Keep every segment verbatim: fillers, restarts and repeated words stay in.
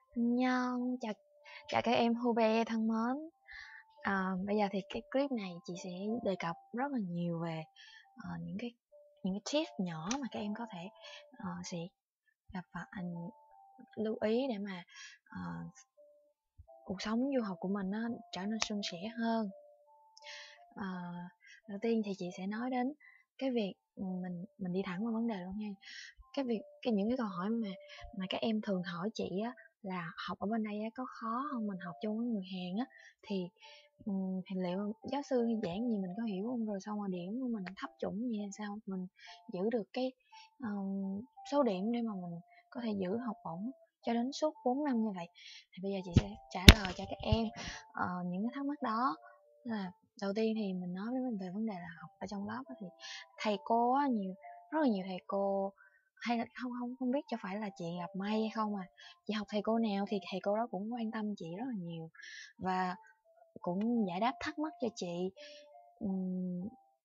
Nhân chào chào các em Hube thân mến. À, bây giờ thì cái clip này chị sẽ đề cập rất là nhiều về ờ, những cái những cái tips nhỏ mà các em có thể ờ, sẽ gặp phải, lưu ý để mà ờ, cuộc sống du học của mình nó trở nên suôn sẻ hơn. Ờ, Đầu tiên thì chị sẽ nói đến cái việc mình mình đi thẳng vào vấn đề luôn nha. Cái việc cái những cái câu hỏi mà mà các em thường hỏi chị á là học ở bên đây á có khó không, mình học chung với người Hàn á thì ừm, thì liệu giáo sư giảng gì mình có hiểu không, rồi xong rồi điểm của mình thấp chuẩn gì hay sao mình giữ được cái ờm, số điểm để mà mình có thể giữ học bổng cho đến suốt bốn năm như vậy. Thì bây giờ chị sẽ trả lời cho các em ờ, những cái thắc mắc đó. Là đầu tiên thì mình nói với mình về vấn đề là học ở trong lớp á, thì thầy cô á, nhiều rất là nhiều thầy cô, hay là không không không biết cho phải là chị gặp may hay không, mà chị học thầy cô nào thì thầy cô đó cũng quan tâm chị rất là nhiều và cũng giải đáp thắc mắc cho chị. Ừm,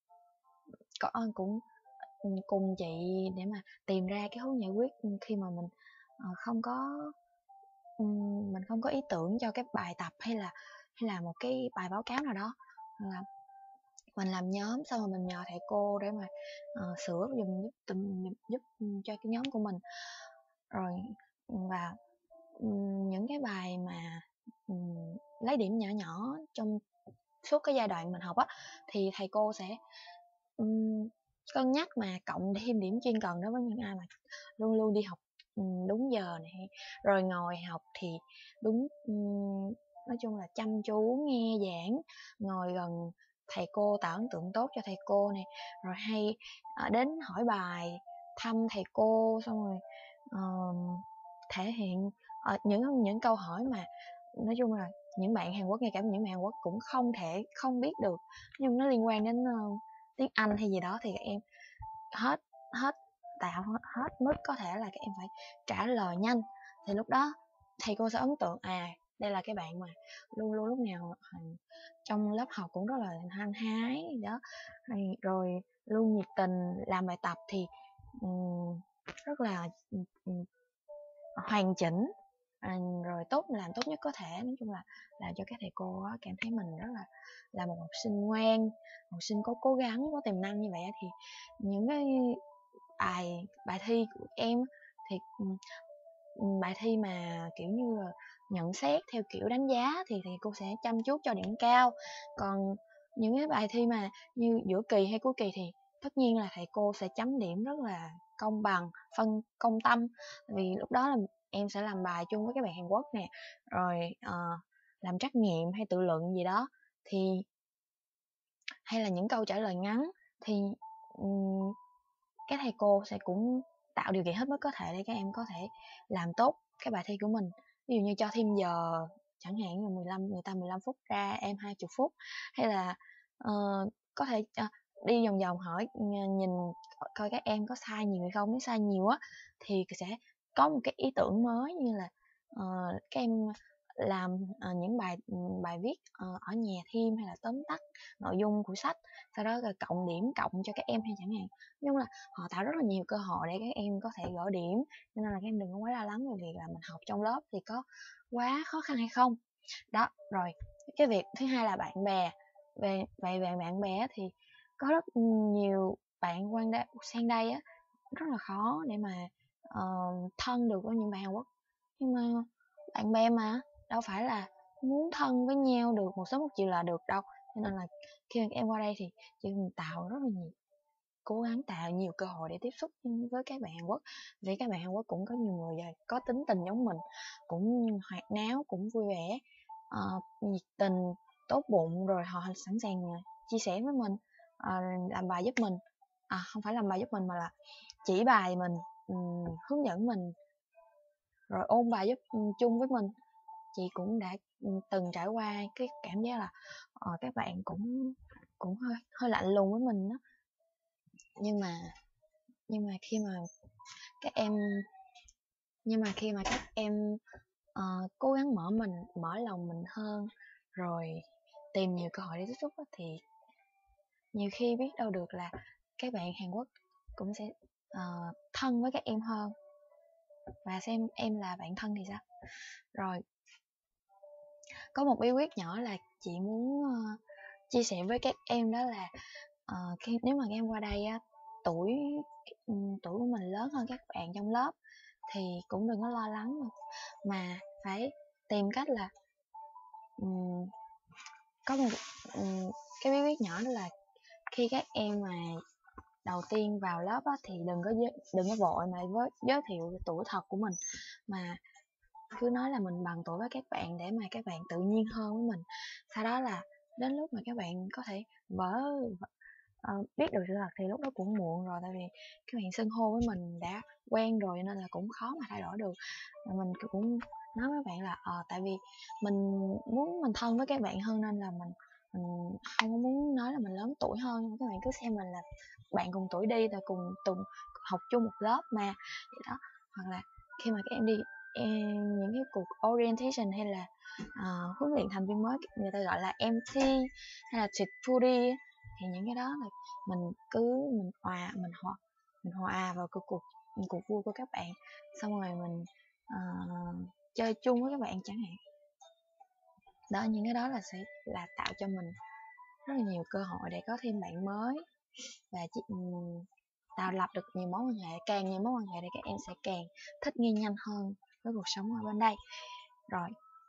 có cũng cùng chị để mà tìm ra cái hướng giải quyết khi mà mình ờ, không có ừm, mình không có ý tưởng cho cái bài tập hay là hay là một cái bài báo cáo nào đó, là mình làm nhóm xong rồi mình nhờ thầy cô để mà ờ, sửa giùm giúp tùm giúp cho cái nhóm của mình. Rồi và những cái bài mà lấy điểm nhỏ nhỏ trong suốt cái giai đoạn mình học á thì thầy cô sẽ ừm, cân nhắc mà cộng thêm điểm chuyên cần đối với những ai mà luôn luôn đi học đúng giờ này, rồi ngồi học thì đúng, nói chung là chăm chú nghe giảng, ngồi gần thầy cô tạo ấn tượng tốt cho thầy cô này, rồi hay ờ, đến hỏi bài, thăm thầy cô, xong rồi ờ, thể hiện ờ, những những câu hỏi mà nói chung là những bạn Hàn Quốc, ngay cả những bạn Hàn Quốc cũng không thể không biết được, nhưng nó liên quan đến uh, tiếng Anh hay gì đó thì các em hết hết tạo hết mức có thể là các em phải trả lời nhanh. Thì lúc đó thầy cô sẽ ấn tượng, à đây là cái bạn mà luôn luôn lúc nào trong lớp học cũng rất là hăng hái đó, rồi luôn nhiệt tình làm bài tập thì um, rất là um, hoàn chỉnh, à, rồi tốt làm tốt nhất có thể. Nói chung là làm cho các thầy cô á, cảm thấy mình rất là là một học sinh ngoan, học sinh có cố gắng, có tiềm năng như vậy thì những cái bài bài thi của em thì bài thi mà kiểu như là nhận xét theo kiểu đánh giá thì thầy cô sẽ chăm chút cho điểm cao. Còn những cái bài thi mà như giữa kỳ hay cuối kỳ thì tất nhiên là thầy cô sẽ chấm điểm rất là công bằng, phân công tâm, vì lúc đó là em sẽ làm bài chung với các bạn Hàn Quốc nè, rồi uh, làm trắc nghiệm hay tự luận gì đó, thì hay là những câu trả lời ngắn thì um, các thầy cô sẽ cũng tạo điều kiện hết mức có thể để các em có thể làm tốt cái bài thi của mình. Ví dụ như cho thêm giờ chẳng hạn như mười lăm người ta mười lăm phút ra em hai mươi phút, hay là uh, có thể uh, đi vòng vòng hỏi, nhìn coi các em có sai nhiều hay không. Nếu sai nhiều á thì sẽ có một cái ý tưởng mới, như là uh, các em làm uh, những bài bài viết uh, ở nhà thêm, hay là tóm tắt nội dung của sách, sau đó là cộng điểm cộng cho các em hay chẳng hạn. Nhưng là họ tạo rất là nhiều cơ hội để các em có thể gỡ điểm, nên là các em đừng có quá lo lắng về việc là mình học trong lớp thì có quá khó khăn hay không đó. Rồi cái việc thứ hai là bạn bè. Về về về bạn bè thì có rất nhiều bạn quan đây sang đây á rất là khó để mà uh, thân được với những bạn Hàn Quốc, nhưng mà bạn bè mà đâu phải là muốn thân với nhau được một sớm một chiều là được đâu. Cho nên là khi mà các em qua đây thì chỉ cần tạo rất là nhiều, cố gắng tạo nhiều cơ hội để tiếp xúc với các bạn Hàn Quốc, vì các bạn Hàn Quốc cũng có nhiều người có tính tình giống mình, cũng hoạt náo, cũng vui vẻ, uh, nhiệt tình, tốt bụng, rồi họ sẵn sàng chia sẻ với mình, uh, làm bài giúp mình, à không phải làm bài giúp mình mà là chỉ bài mình, um, hướng dẫn mình, rồi ôn bài giúp um, chung với mình. Chị cũng đã um, từng trải qua cái cảm giác là uh, các bạn cũng cũng hơi hơi lạnh lùng với mình đó, nhưng mà nhưng mà khi mà các em nhưng mà khi mà các em uh, cố gắng mở mình mở lòng mình hơn, rồi tìm nhiều cơ hội để tiếp xúc thì nhiều khi biết đâu được là các bạn Hàn Quốc cũng sẽ uh, thân với các em hơn. và xem em là bạn thân thì sao. Rồi, có một bí quyết nhỏ là chị muốn uh, chia sẻ với các em, đó là uh, khi nếu mà các em qua đây á, tuổi um, tuổi của mình lớn hơn các bạn trong lớp thì cũng đừng có lo lắng, mà phải tìm cách là um, có một um, cái bí quyết nhỏ, đó là khi các em mà đầu tiên vào lớp á, thì đừng có đừng có vội mà với giới thiệu tuổi thật của mình, mà cứ nói là mình bằng tuổi với các bạn để mà các bạn tự nhiên hơn với mình. Sau đó là đến lúc mà các bạn có thể vỡ uh, biết được sự thật thì lúc đó cũng muộn rồi, tại vì các bạn xưng hô với mình đã quen rồi nên là cũng khó mà thay đổi được. Và mình cũng nói với bạn là ờ tại vì mình muốn mình thân với các bạn hơn nên là mình mình không muốn nói là mình lớn tuổi hơn, các bạn cứ xem mình là bạn cùng tuổi đi, rồi cùng cùng học chung một lớp mà vậy đó. Hoặc là khi mà các em đi em, những cái cuộc orientation hay là uh, huấn luyện thành viên mới, người ta gọi là em tê hay là street foodie, thì những cái đó là mình cứ mình hòa mình hòa mình hòa vào cái cuộc cuộc vui của các bạn, xong rồi mình uh, chơi chung với các bạn chẳng hạn đó. Những cái đó là sẽ là tạo cho mình rất là nhiều cơ hội để có thêm bạn mới, và chị, um, tạo lập được nhiều mối quan hệ. Càng nhiều mối quan hệ thì các em sẽ càng thích nghi nhanh hơn với cuộc sống ở bên đây. Rồi,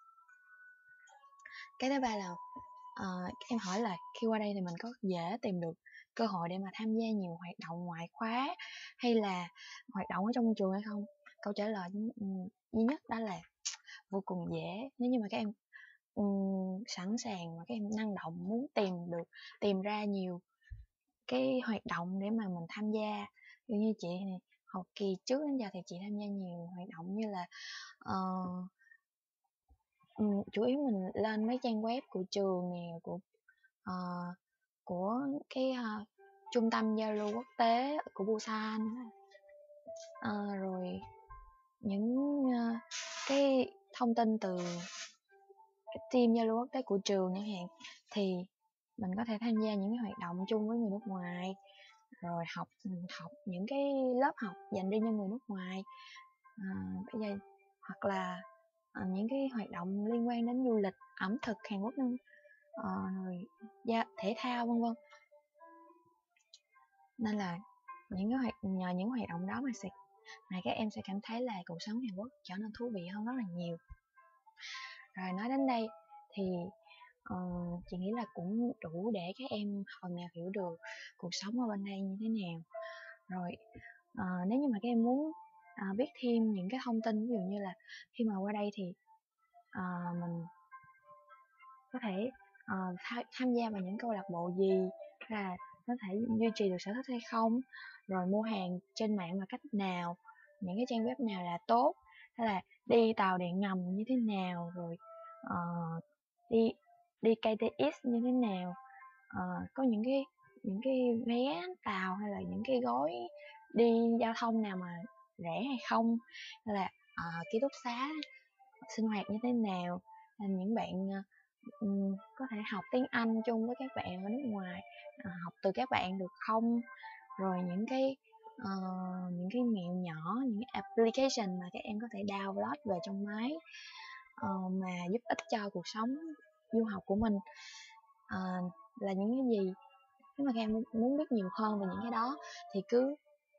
cái thứ ba là uh, em hỏi là khi qua đây thì mình có dễ tìm được cơ hội để mà tham gia nhiều hoạt động ngoại khóa hay là hoạt động ở trong trường hay không? Câu trả lời um, duy nhất đó là vô cùng dễ. Nếu như mà các em um, sẵn sàng và các em năng động, muốn tìm được tìm ra nhiều cái hoạt động để mà mình tham gia. Như như chị này, học kỳ trước đến giờ thì chị tham gia nhiều hoạt động như là uh, um, chủ yếu mình lên mấy trang web của trường nè, của uh, của cái uh, trung tâm giao lưu quốc tế của Busan, uh, rồi những uh, cái thông tin từ cái team giao lưu quốc tế của trường chẳng hạn, thì mình có thể tham gia những cái hoạt động chung với người nước ngoài, rồi học học những cái lớp học dành riêng cho người nước ngoài, à, bây giờ hoặc là à, những cái hoạt động liên quan đến du lịch, ẩm thực Hàn Quốc, à, rồi gia, thể thao vân vân. Nên là những cái hoạt nhờ những hoạt động đó mà sẽ mà các em sẽ cảm thấy là cuộc sống Hàn Quốc trở nên thú vị hơn rất là nhiều. Rồi, nói đến đây thì uh, chị nghĩ là cũng đủ để các em phần nào hiểu được cuộc sống ở bên đây như thế nào. Rồi, uh, nếu như mà các em muốn uh, biết thêm những cái thông tin, ví dụ như là khi mà qua đây thì uh, mình có thể uh, th tham gia vào những câu lạc bộ gì, là có thể duy trì được sở thích hay không, rồi mua hàng trên mạng là cách nào, những cái trang web nào là tốt, hay là đi tàu điện ngầm như thế nào, rồi uh, đi đi ca tê ích như thế nào, uh, có những cái những cái vé tàu hay là những cái gói đi giao thông nào mà rẻ hay không, hay là uh, ký túc xá sinh hoạt như thế nào, là những bạn uh, có thể học tiếng Anh chung với các bạn ở nước ngoài, uh, học từ các bạn được không, rồi những cái uh, những cái mẹo nhỏ, những cái application mà các em có thể download về trong máy uh, mà giúp ích cho cuộc sống du học của mình uh, là những cái gì. Nếu mà các em muốn biết nhiều hơn về những cái đó thì cứ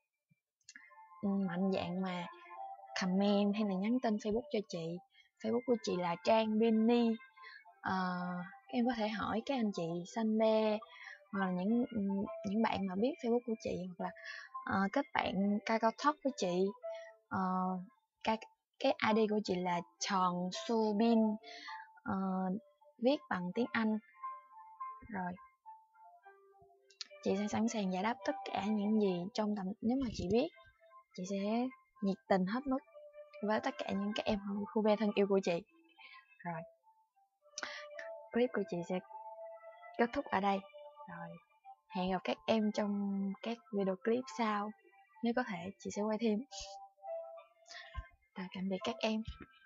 mạnh dạn mà comment hay là nhắn tin Facebook cho chị. Facebook của chị là Trang Binny. Uh, các em có thể hỏi các anh chị Sanbe hoặc là những những bạn mà biết Facebook của chị, hoặc là uh, kết bạn Kakao Talk với chị. Uh, cái, cái i đê của chị là Chong Subin, uh, viết bằng tiếng Anh. Rồi, chị sẽ sẵn sàng giải đáp tất cả những gì trong tầm, nếu mà chị biết, chị sẽ nhiệt tình hết mức với tất cả những các em khu ve thân yêu của chị. Rồi, clip của chị sẽ kết thúc ở đây. Rồi, hẹn gặp các em trong các video clip sau, nếu có thể chị sẽ quay thêm. Rồi, tạm biệt các em.